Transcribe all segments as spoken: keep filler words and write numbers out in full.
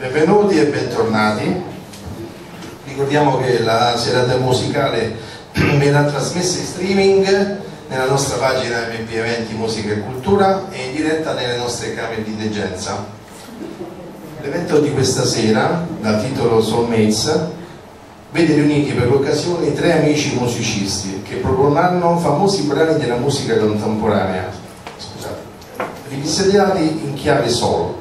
Benvenuti e bentornati. Ricordiamo che la serata musicale verrà trasmessa in streaming nella nostra pagina M P Eventi Musica e Cultura e in diretta nelle nostre camere di degenza. L'evento di questa sera, dal titolo Soulmates, vede riuniti per l'occasione tre amici musicisti che proporranno famosi brani della musica contemporanea, scusate, rivisitati in chiave solo.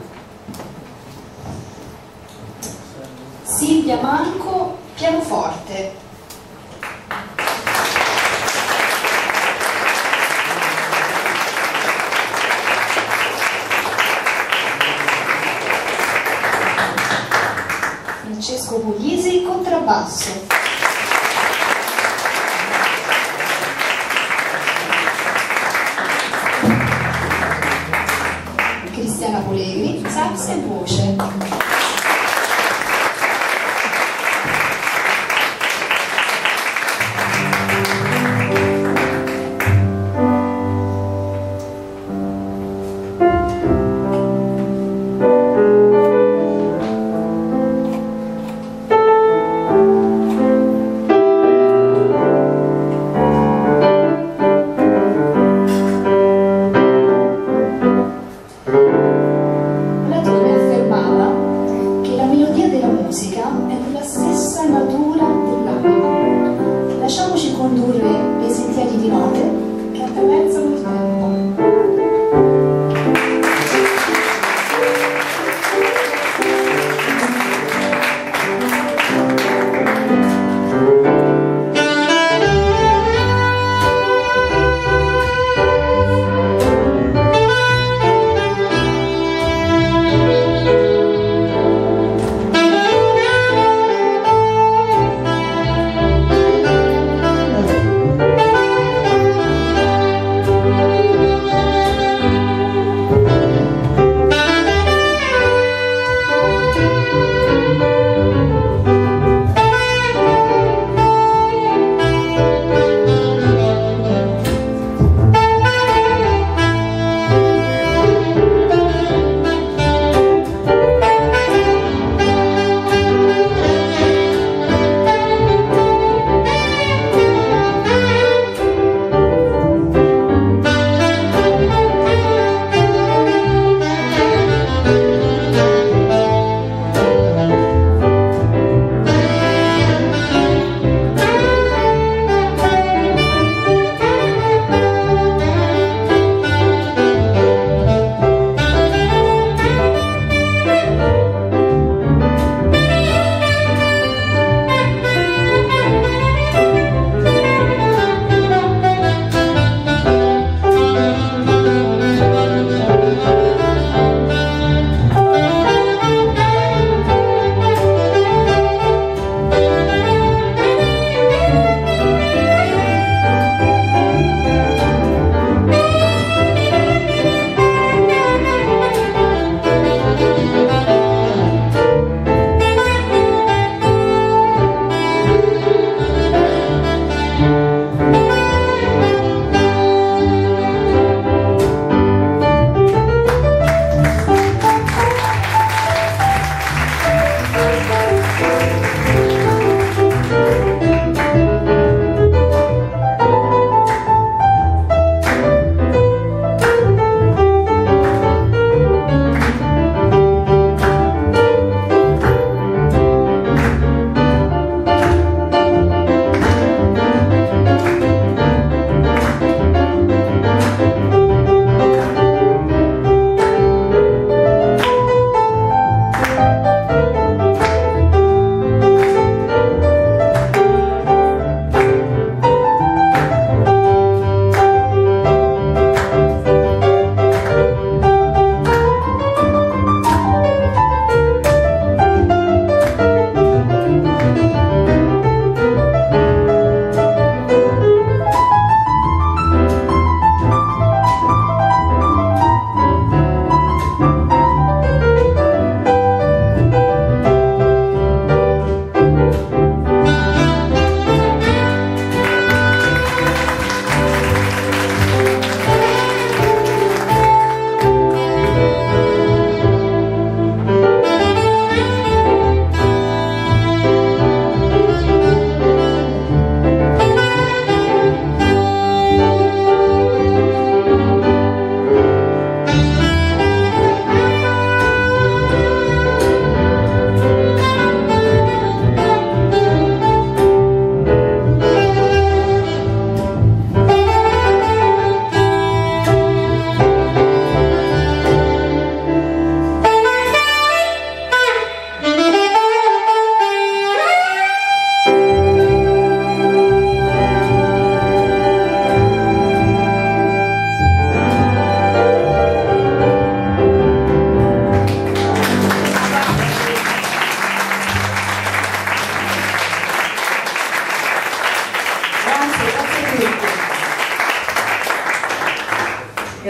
Silvia Manco, pianoforte. Francesco Puglisi, contrabbasso. Cristiana Polegri, sax e voce. La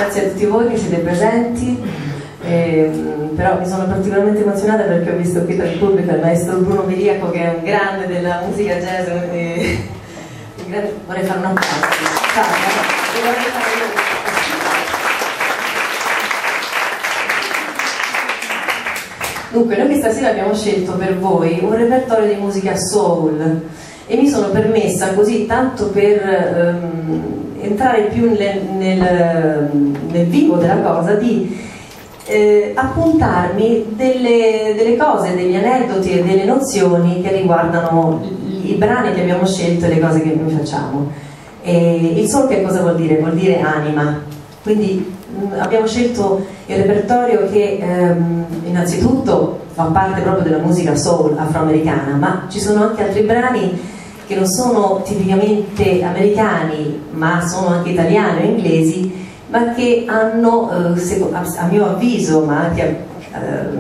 grazie a tutti voi che siete presenti, eh, però mi sono particolarmente emozionata perché ho visto qui tra il pubblico il maestro Bruno Miriaco, che è un grande della musica jazz, e, e vorrei fare un applauso. Ciao, e vorrei fare Dunque, noi questa sera abbiamo scelto per voi un repertorio di musica soul e mi sono permessa così, tanto per ehm, entrare più nel, nel, nel vivo della cosa, di eh, appuntarmi delle, delle cose, degli aneddoti e delle nozioni che riguardano i brani che abbiamo scelto e le cose che noi facciamo. E il soul che cosa vuol dire? Vuol dire anima. Quindi abbiamo scelto il repertorio che ehm, innanzitutto fa parte proprio della musica soul afroamericana, ma ci sono anche altri brani che non sono tipicamente americani, ma sono anche italiani o inglesi, ma che hanno, eh, a mio avviso, ma anche eh,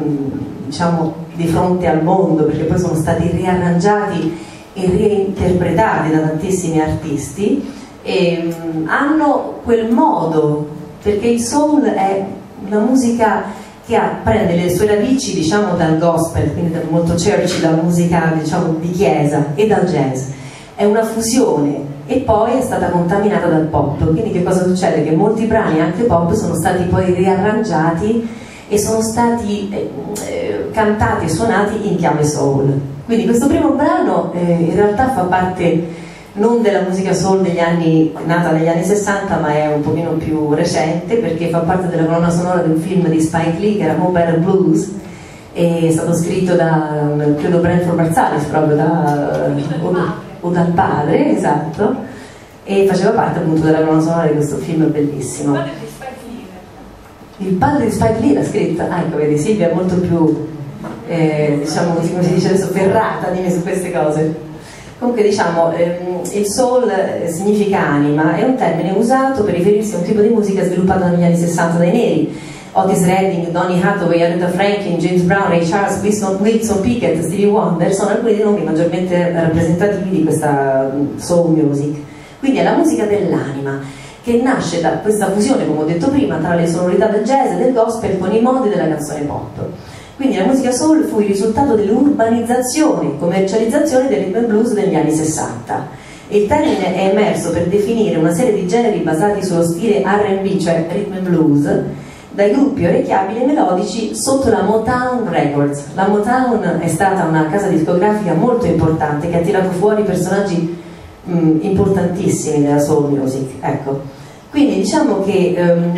diciamo di fronte al mondo, perché poi sono stati riarrangiati e reinterpretati da tantissimi artisti, e, um, hanno quel modo, perché il soul è una musica che ha, prende le sue radici, diciamo, dal gospel, quindi da molto church, dalla musica, diciamo, di chiesa, e dal jazz. È una fusione e poi è stata contaminata dal pop. Quindi che cosa succede? Che molti brani, anche pop, sono stati poi riarrangiati e sono stati eh, eh, cantati e suonati in chiave soul. Quindi questo primo brano eh, in realtà fa parte non della musica soul degli anni, nata negli anni sessanta, ma è un pochino più recente, perché fa parte della colonna sonora di un film di Spike Lee che era Mo Better Blues, e è stato scritto da, credo, Branford Marsalis, proprio da, o, o dal padre, esatto, e faceva parte appunto della colonna sonora di questo film bellissimo. Il padre di Spike Lee, il padre di Spike Lee l'ha scritta. Ah, ecco, vedi, Silvia è molto più eh, diciamo così, come si dice adesso, ferrata di me su queste cose. Comunque, diciamo, ehm, il soul eh, significa anima, è un termine usato per riferirsi a un tipo di musica sviluppato negli anni sessanta dai neri. Otis Redding, Donny Hathaway, Aretha Franklin, James Brown, Ray Charles, Wilson, Wilson Pickett, Stevie Wonder sono alcuni dei nomi maggiormente rappresentativi di questa soul music. Quindi è la musica dell'anima, che nasce da questa fusione, come ho detto prima, tra le sonorità del jazz e del gospel con i modi della canzone pop. Quindi la musica soul fu il risultato dell'urbanizzazione e commercializzazione del rhythm and blues degli anni sessanta. E il termine è emerso per definire una serie di generi basati sullo stile R and B, cioè rhythm and blues, dai gruppi orecchiabili e melodici sotto la Motown Records. La Motown è stata una casa discografica molto importante che ha tirato fuori personaggi mh, importantissimi della soul music. Ecco. Quindi diciamo che um,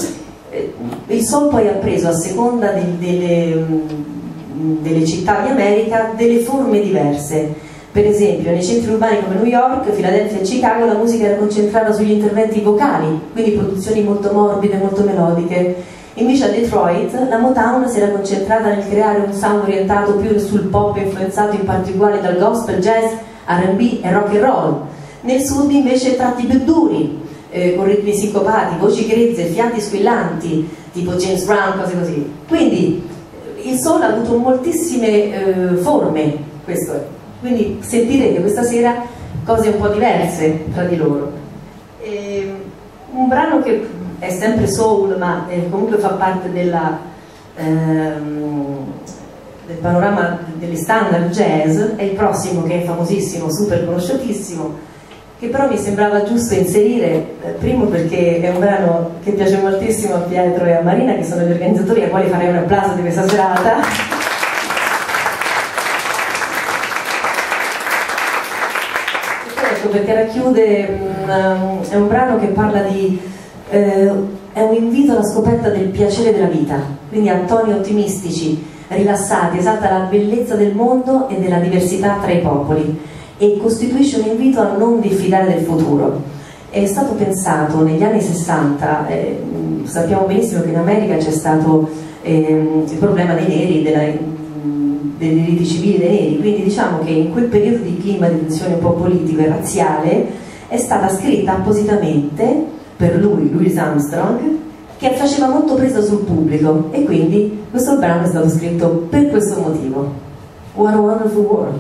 il soul poi ha preso, a seconda de, delle, delle città di America, delle forme diverse. Per esempio nei centri urbani come New York, Filadelfia e Chicago la musica era concentrata sugli interventi vocali, quindi produzioni molto morbide, molto melodiche. Invece a Detroit la Motown si era concentrata nel creare un sound orientato più sul pop, influenzato in particolare dal gospel, jazz, R and B e rock and roll. Nel sud invece tratti più duri, Eh, con ritmi sincopati, voci grezze, fiati squillanti, tipo James Brown, cose così. Quindi il soul ha avuto moltissime eh, forme, questo è. Quindi sentirete questa sera cose un po' diverse tra di loro. E, un brano che è sempre soul, ma eh, comunque fa parte della, ehm, del panorama degli standard jazz, è il prossimo, che è famosissimo, super conosciutissimo, che però mi sembrava giusto inserire, eh, primo perché è un brano che piace moltissimo a Pietro e a Marina, che sono gli organizzatori, ai quali farei un applauso di questa serata. Ecco, perché racchiude, um, è un brano che parla di, eh, è un invito alla scoperta del piacere della vita, quindi a toni ottimistici, rilassati, esalta la bellezza del mondo e della diversità tra i popoli, e costituisce un invito a non diffidare del futuro. È stato pensato negli anni sessanta, eh, sappiamo benissimo che in America c'è stato eh, il problema dei neri, della, dei diritti civili dei neri, quindi diciamo che in quel periodo di clima di tensione un po' politico e razziale è stata scritta appositamente per lui, Louis Armstrong, che faceva molto presa sul pubblico, e quindi questo brano è stato scritto per questo motivo. What a Wonderful World.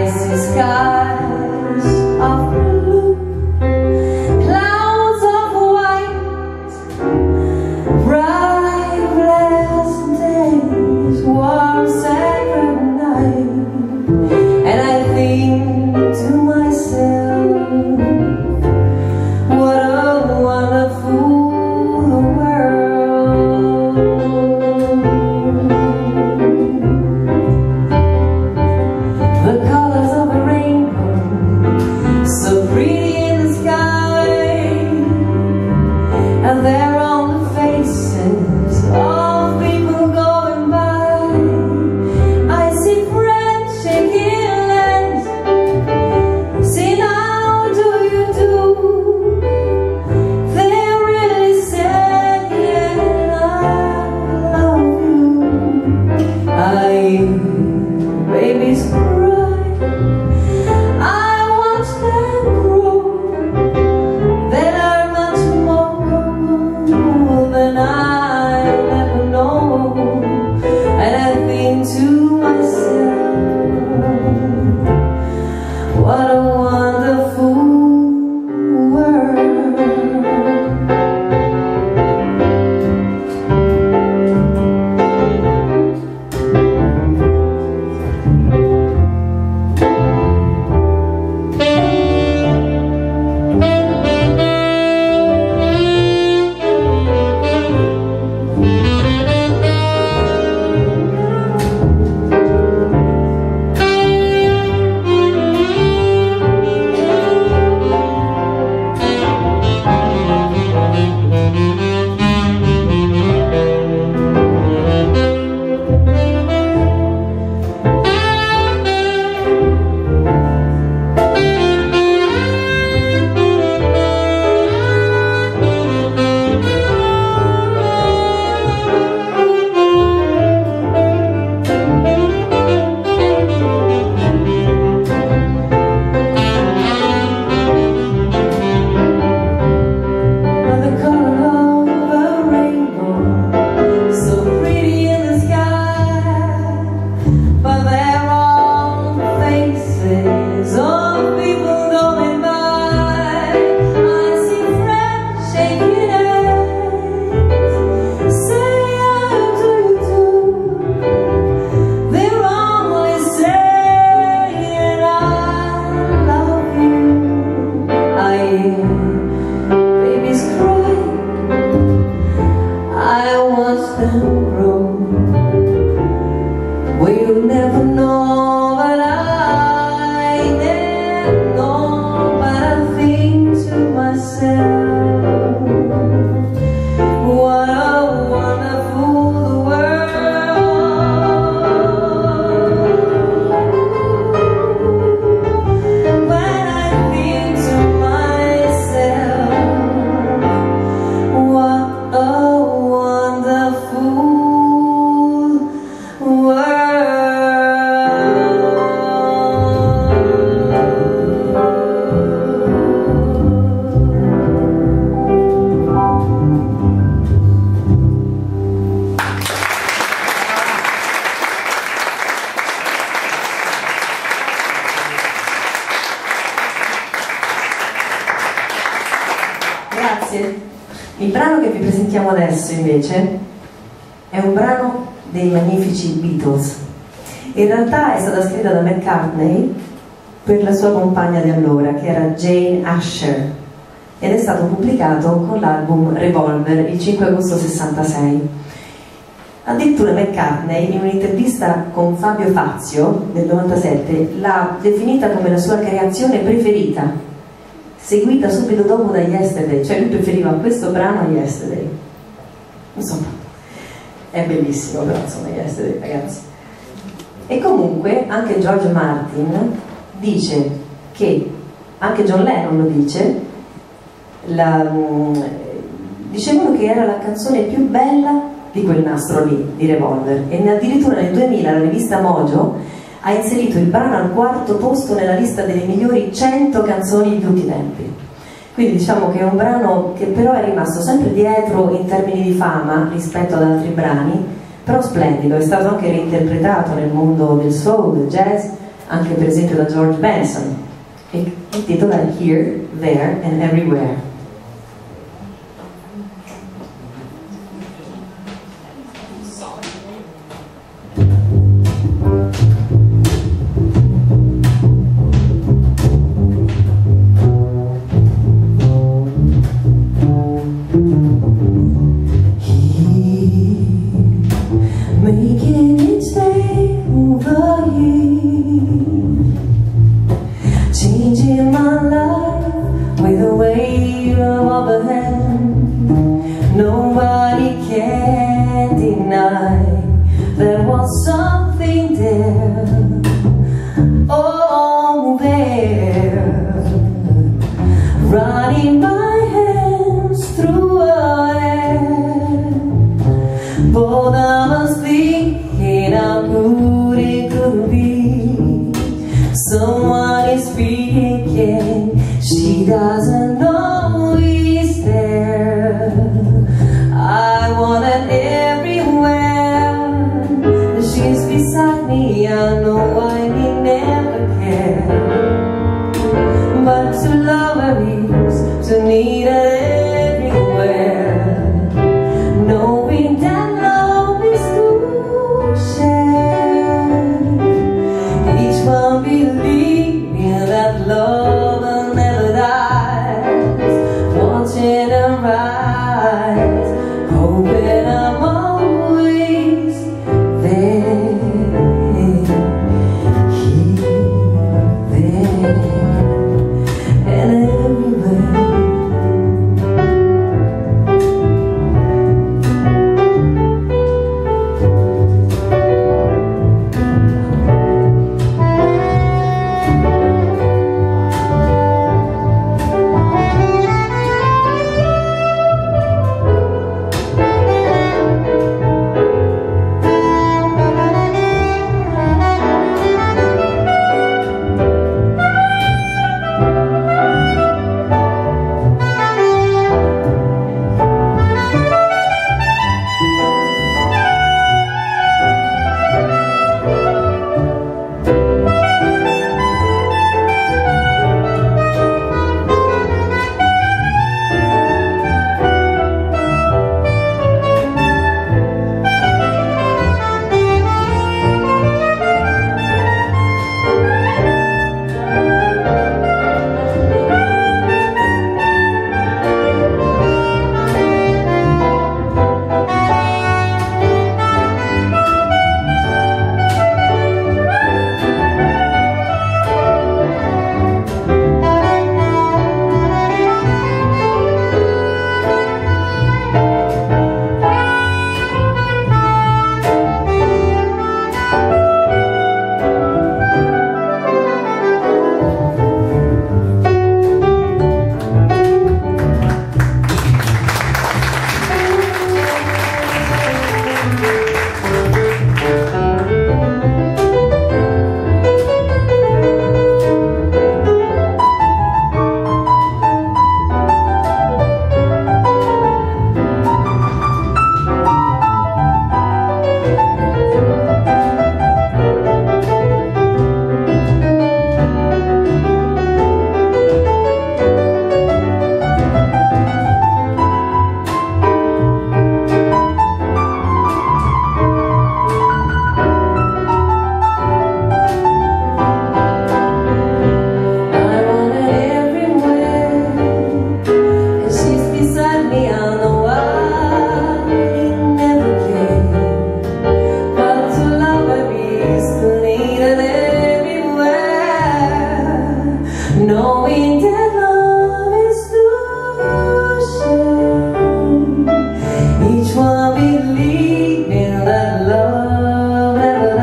see skies of blue, clouds of white, bright blessed days, warm sacred night, and I think to myself, what a wonderful world. The colors of a rainbow, so pretty in the sky, and they're on the faces of people going by. I see friends shaking hands, saying, how do you do? They're really saying, I love you. I babies cry, I watch them grow. They learn much more than I'll ever know, and I think to myself, what a wonderful world. The color of a rainbow, so pretty in the sky, but they're on the faces of people going by. I see friends shaking hands, say, how do you do? They're only saying, I love you. I babies cry, I watch them grow. We'll never know, but I never know. But I think to myself, what a wonderful world. When I think to myself, what a wonderful Grazie. Il brano che vi presentiamo adesso invece è un brano dei magnifici Beatles. In realtà è stata scritta da McCartney per la sua compagna di allora, che era Jane Asher, ed è stato pubblicato con l'album Revolver il cinque agosto sessantasei. Addirittura McCartney, in un'intervista con Fabio Fazio del novantasette, l'ha definita come la sua creazione preferita, seguita subito dopo da Yesterday, cioè lui preferiva questo brano a Yesterday. Insomma, è bellissimo però, insomma, Yesterday, ragazzi. E comunque anche George Martin dice che, anche John Lennon lo dice, la, dicevano che era la canzone più bella di quel nastro lì, di Revolver, e addirittura nel duemila la rivista Mojo ha inserito il brano al quarto posto nella lista delle migliori cento canzoni di tutti i tempi. Quindi diciamo che è un brano che però è rimasto sempre dietro in termini di fama rispetto ad altri brani, però splendido, è stato anche reinterpretato nel mondo del soul, del jazz, anche per esempio da George Benson, e il titolo è Here, There and Everywhere. Making its way over here, changing my life with a wave of a hand. Nobody can deny there was something there, oh there, running my hands through her hair. Both of us thinking how good it could be. Someone is speaking, she doesn't know he's there. I want it everywhere. She's beside me, I know I may never care, but to love her is to need her everywhere. Knowing that love is to share, each one believing that love will never dies, watching her rise, hoping I'm always there, here, there, and everywhere. Knowing that love is to share, each one believing that love never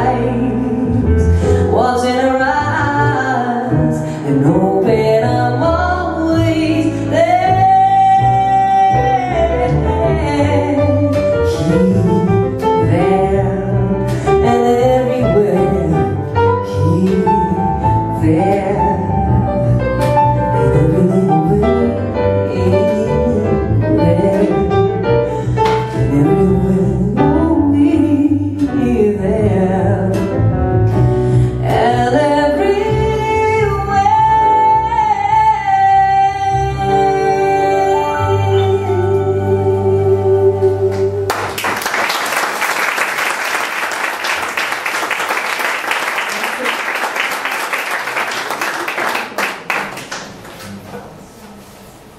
dies, watching her eyes and hoping I'm always there, here, there, and everywhere, here, there. And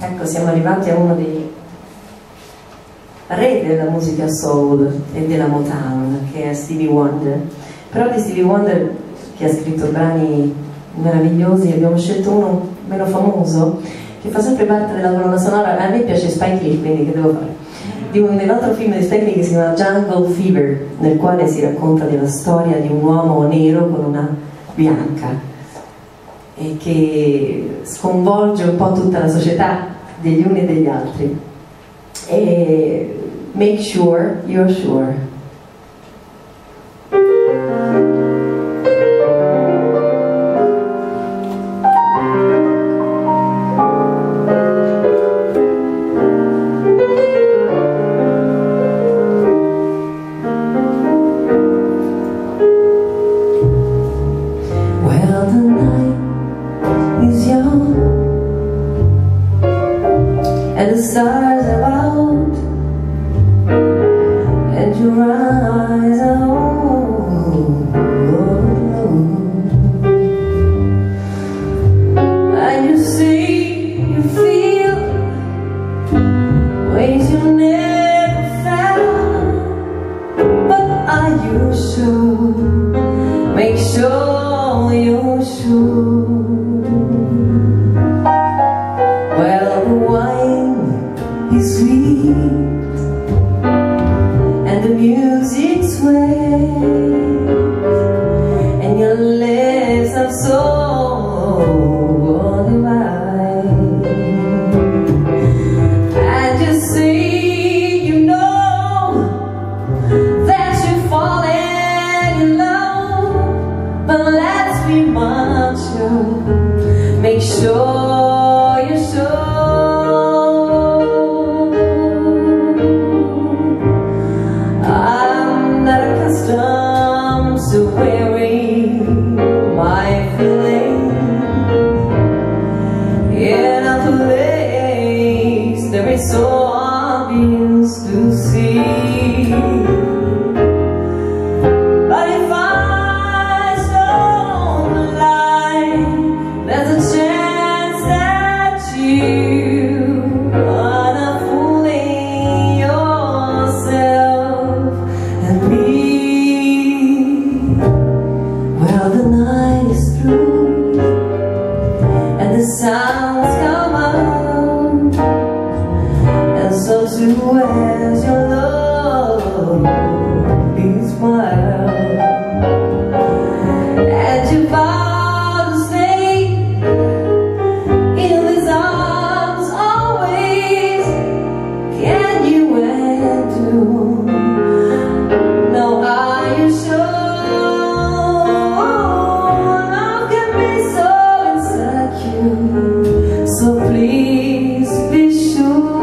Ecco, siamo arrivati a uno dei re della musica soul e della Motown, che è Stevie Wonder. Però di Stevie Wonder, che ha scritto brani meravigliosi, abbiamo scelto uno meno famoso, che fa sempre parte della colonna sonora. A me piace Spike Lee, quindi che devo fare? Di un altro film di Spike Lee che si chiama Jungle Fever, nel quale si racconta della storia di un uomo nero con una bianca e che sconvolge un po' tutta la società degli uni e degli altri. E Make Sure You're Sure. Well, the night is young and the stars are out and your eyes are open, and you see, you feel ways you never felt. But are you sure? Make sure you're sure. Well, the wine is sweet and the music's sweet, and your lips are so divine. And you see, you know that you're falling in love, but let's be mature. Make sure you're sure. I'm not accustomed to wearing my feelings in a place that is so obvious to see. But if I stone the line, there's a chance that you are not fooling yourself and me. Well, the night is through and the sounds come out, and so too as your love is wild, and you vow to stay in these arms always. Can you and do? No, are you sure? Love can be so insecure, so please be sure.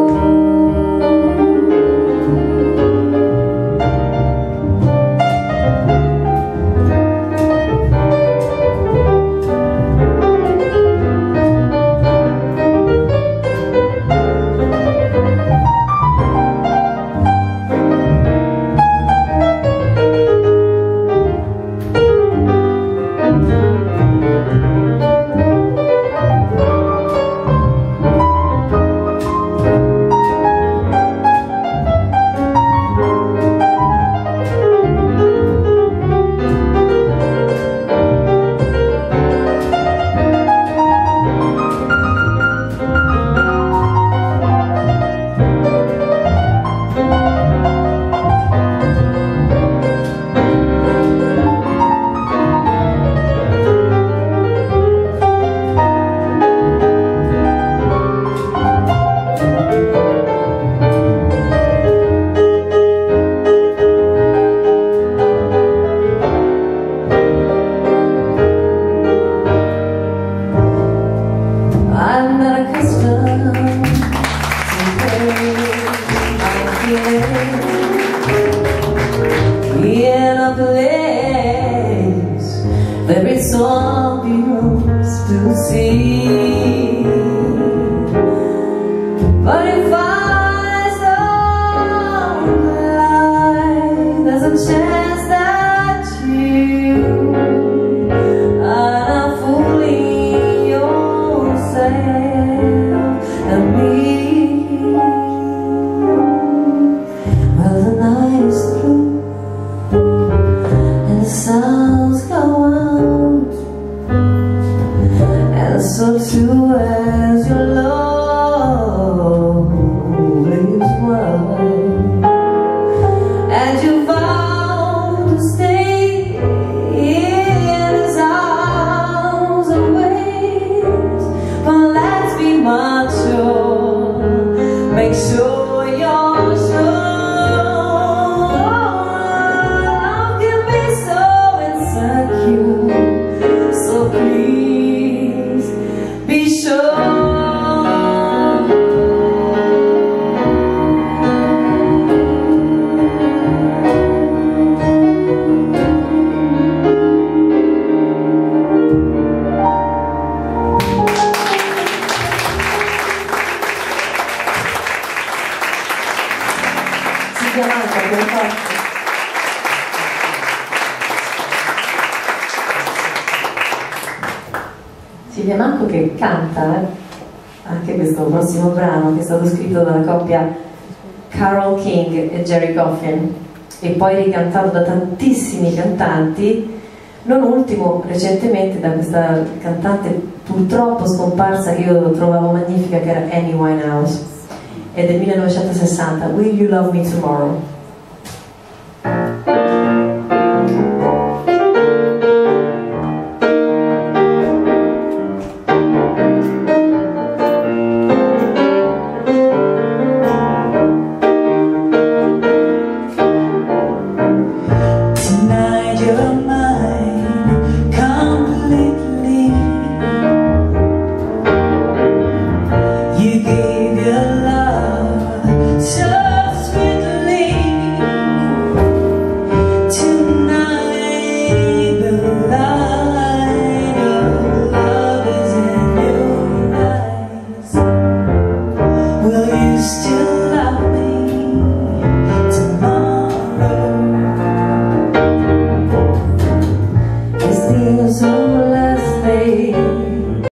I'm not accustomed to wearing my feelings in a place that is so obvious to see. But if I don't lie, there's a chance that you are not fooling yourself and so too as your love is mine, and you vow to stay in his arms always. But let's be mature, make sure you're sure. Love can be so insecure, so please be sure. Silvia Manco che canta eh? anche questo prossimo brano che è stato scritto dalla coppia Carole King e Gerry Goffin e poi ricantato da tantissimi cantanti, non ultimo recentemente da questa cantante purtroppo scomparsa che io trovavo magnifica, che era Amy Winehouse, è del millenovecentosessanta, Will You Love Me Tomorrow?